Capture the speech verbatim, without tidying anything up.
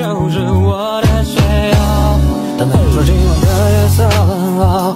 就是我的解药。他们说今晚的夜色很好，